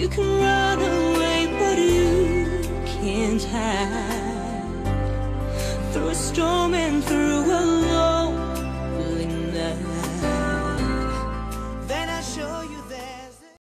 You can run away, but you can't hide. Through a storm and through a